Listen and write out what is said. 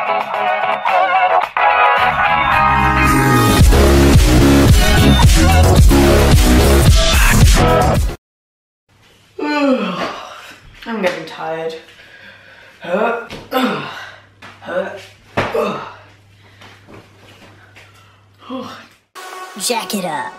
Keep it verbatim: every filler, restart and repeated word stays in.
I'm getting tired. Uh, uh, uh, uh. Jack it up.